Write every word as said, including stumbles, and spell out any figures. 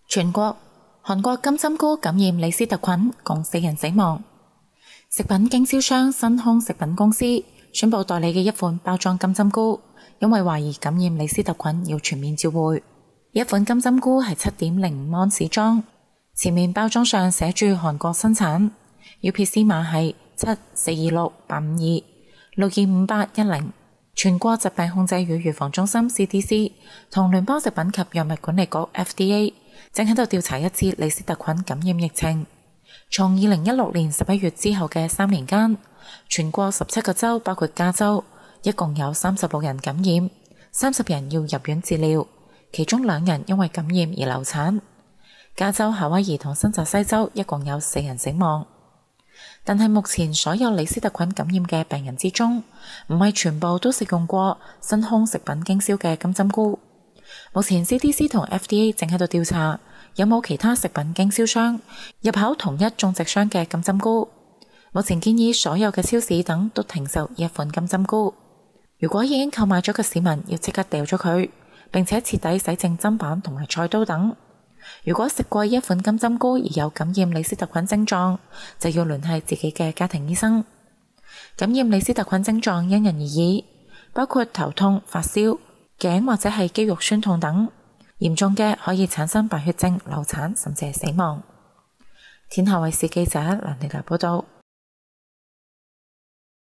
全國韓國金針菇感染李斯特菌，共四人死亡。食品經銷商新空食品公司宣布代理嘅一款包裝金針菇，因為懷疑感染李斯特菌，要全面召回。一款金針菇係七點零五安士裝，前面包裝上寫住韓國生產 ，U P C 碼係七四二六八五二六二五八一零。全國疾病控制與預防中心 C D C 同聯邦食品及藥物管理局 F D A 正喺度調查一次李斯特菌感染疫情。從二零一六年十一月之後嘅三年間，全國十七個州包括加州，一共有三十六人感染，三十人要入院治療，其中兩人因為感染而流產。加州、夏威夷同新澤西州一共有四人死亡。但係目前所有李斯特菌感染嘅病人之中，唔係全部都食用過新空食品經銷嘅金針菇。目前 C D C 同 F D A 正喺度調查有冇其他食品經銷商入口同一種植商嘅金針菇。目前建議所有嘅超市等都停售一款金針菇。如果已經購買咗嘅市民要即刻掉咗佢，並且徹底洗淨砧板同埋菜刀等。如果食過一款金針菇而有感染李斯特菌症狀，就要聯繫自己嘅家庭醫生。感染李斯特菌症狀因人而異，包括頭痛、發燒、頸或者係肌肉痠痛等，嚴重嘅可以產生白血症、流產甚至係死亡。天下衛視記者梁麗娜報道。